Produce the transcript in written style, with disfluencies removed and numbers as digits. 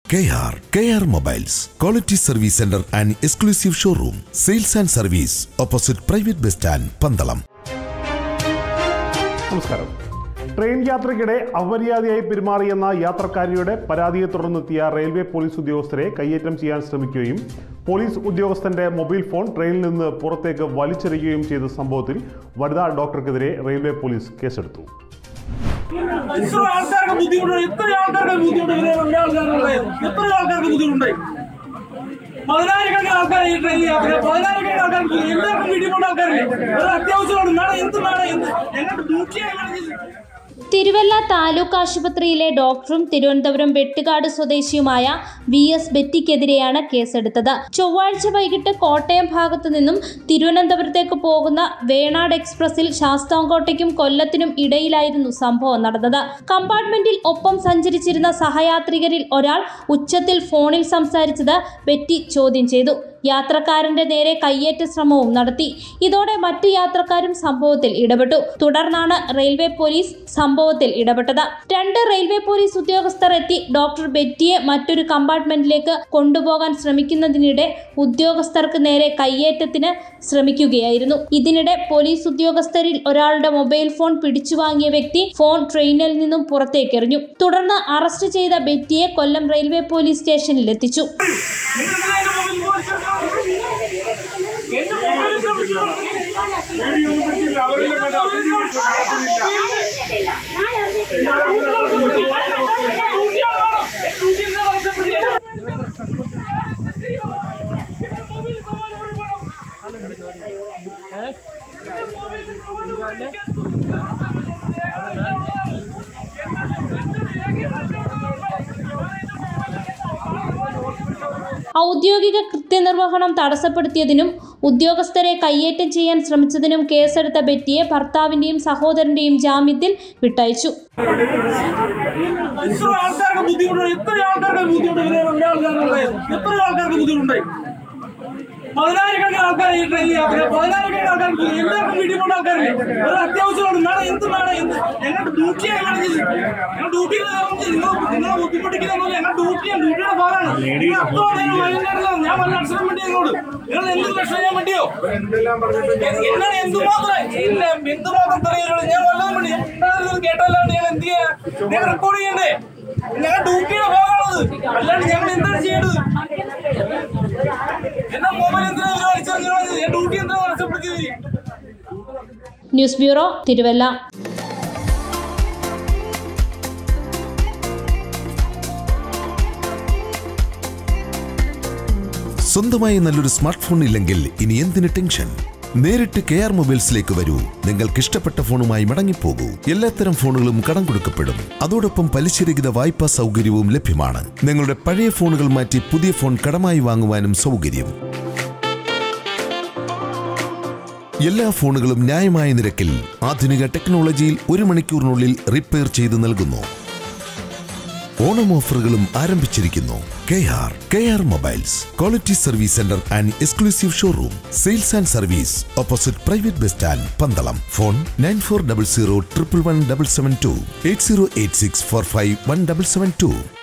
KR Mobiles, Quality Service Center and Exclusive Showroom, Sales and Service, opposite Private Bus Stand, Pandalam. നമസ്കാരം. Train യാത്രയ്ക്കിടെ അവമര്യാദയായി പെരുമാറിയെന്ന യാത്രക്കാരിയുടെ പരാതിയെ തുടർന്നെത്തിയ railway police ഉദ്യോഗസ്ഥരെ കയ്യേറ്റം ചെയ്യാൻ ശ്രമിക്കുകയും പോലീസ് ഉദ്യോഗസ്ഥന്റെ മൊബൈൽ ഫോൺ ട്രെയിനിൽ നിന്ന് പുറത്തേക്ക് വലിച്ചെറിയുകയും ചെയ്ത സംഭവത്തിൽ വനിതാ ഡോക്ടർക്കെതിരെ റെയിൽവേ പോലീസ് കേസെടുത്തു. തിരുവല്ല താലൂക്ക് ആശുപത്രിയിലെ ഡോക്ടറും തിരുവനന്തപുരം വെട്ടുകാട് സ്വദേശിയുമായ VS ബെറ്റിക്കെതിരെയാണ് കേസെടുത്തത്. ചൊവ്വാഴ്ച വൈകിട്ട് കോട്ടയം ഭാഗത്തു നിന്നും തിരുവനന്തപുരത്തേക്ക് പോകുന്ന വേണാട് എക്സ്പ്രസിൽ ശാസ്താംകോട്ടയ്ക്കും കൊല്ലത്തിനും ഇടയിലായിരുന്നു സംഭവം നടന്നത്. കമ്പാർട്ട്മെന്റിൽ ഒപ്പം സഞ്ചരിച്ചിരുന്ന സഹയാത്രികരിൽ ഒരാൾ ഉച്ചത്തിൽ ഫോണിൽ സംസാരിച്ചത് ബെറ്റി ചോദ്യം ചെയ്തു. യാത്രക്കാരന്റെ നേരെ കയ്യേറ്റ ശ്രമവും നടത്തി. ഇതോടെ മറ്റു യാത്രക്കാരും സംഭവത്തിൽ ഇടപെട്ടു. തുടർന്നാണ് റെയിൽവേ പോലീസ് സംഭവത്തിൽ ഇടപെട്ടത്. 2 റെയിൽവേ പോലീസ് ഉദ്യോഗസ്ഥർ എത്തി ഡോക്ടർ ബെറ്റിയെ മറ്റൊരു കമ്പാർട്ട്മെന്റിലേക്ക് കൊണ്ടുപോകാൻ ശ്രമിക്കുന്നതിനിടെ ഉദ്യോഗസ്ഥർക്ക് നേരെ കയ്യേറ്റത്തിന് ശ്രമിക്കുകയായിരുന്നു. ഇതിനിടെ പോലീസ് ഉദ്യോഗസ്ഥരിൽ ഒരാളുടെ മൊബൈൽ ഫോൺ പിടിച്ചുവാങ്ങിയ വ്യക്തി ഫോൺ ട്രെയിനിൽ നിന്നും പുറത്തേക്കെറിഞ്ഞു. തുടർന്ന് അറസ്റ്റ് ചെയ്ത ബെറ്റിയെ കൊല്ലം റെയിൽവേ പോലീസ് സ്റ്റേഷനിൽ എത്തിച്ചു. ഔദ്യോഗിക കൃത്യനിർവഹണം തടസ്സപ്പെടുത്തിയതിനും ഉദ്യോഗസ്ഥരെ കയ്യേറ്റം ചെയ്യാൻ ശ്രമിച്ചതിനും കേസെടുത്ത ബെറ്റിയെ ഭർത്താവിന്റെയും സഹോദരന്റെയും ജാമ്യത്തിൽ വിട്ടയച്ചു. പതിനായിരക്കണക്കിന് ആൾക്കാർ ഈ ട്രെയിനിൽ യാത്ര, പതിനായിരക്കണക്കിന് ആൾക്കാർക്ക് എല്ലാവർക്കും വീട്ടിൽ പോകുന്ന ആൾക്കാരില്ലേ, ഒരു അത്യാവശ്യമാണ്. നാളെ എന്ത് വേണം, ഞങ്ങളുടെ ഡ്യൂട്ടിയാണ് കാണിച്ചത്. ഞങ്ങൾ ഡ്യൂട്ടിയിൽ നിങ്ങളെ ബുദ്ധിമുട്ടിക്കുന്ന ഞങ്ങളുടെ ഡ്യൂട്ടിയുടെ ഭാഗമാണ്. വൈകുന്നേരം ഞാൻ വല്ല അക്ഷരം വേണ്ടി ഞങ്ങളോട് നിങ്ങൾ എന്ത് ലക്ഷണം ഞാൻ വേണ്ടിയോ എന്നാണ് എന്തുമാത്രം ഇല്ല എന്തുമാത്രം തെറിയുള്ളൂ. ഞാൻ വല്ലതും വേണ്ടി കേട്ടല്ലാണ്ട് ഞങ്ങൾ എന്ത് ചെയ്യാൻ? ഞങ്ങൾ റെക്കോർഡ് ചെയ്യണ്ടേ? ഞങ്ങളുടെ ഡ്യൂട്ടിയുടെ ഭാഗമാണത്. അല്ലാണ്ട് ഞങ്ങൾ എന്താണ് ചെയ്യേണ്ടത്? News bureau, Thiruvalla. സ്വന്തമായി നല്ലൊരു സ്മാർട്ട് ഫോൺ ഇല്ലെങ്കിൽ ഇനി എന്തിന് ടെൻഷൻ? നേരിട്ട് KR മൊബൈൽസിലേക്ക് വരൂ. നിങ്ങൾക്ക് ഇഷ്ടപ്പെട്ട ഫോണുമായി മടങ്ങിപ്പോകൂ. എല്ലാത്തരം ഫോണുകളും കടം കൊടുക്കപ്പെടും. അതോടൊപ്പം പലിശരഹിത വായ്പാ സൗകര്യവും ലഭ്യമാണ്. നിങ്ങളുടെ പഴയ ഫോണുകൾ മാറ്റി പുതിയ ഫോൺ കടമായി വാങ്ങുവാനും സൗകര്യം. എല്ലാ ഫോണുകളും ന്യായമായ നിരക്കിൽ ആധുനിക ടെക്നോളജിയിൽ 1 മണിക്കൂറിനുള്ളിൽ റിപ്പയർ ചെയ്ത് നൽകുന്നു. ഓണം ഓഫറുകളും ആരംഭിച്ചിരിക്കുന്നു. KR Mobiles, Quality Service Center and Exclusive Showroom, Sales and Service, opposite Private Bus Stand, Pandalam. Phone 9400 111 772 8086 45 1772.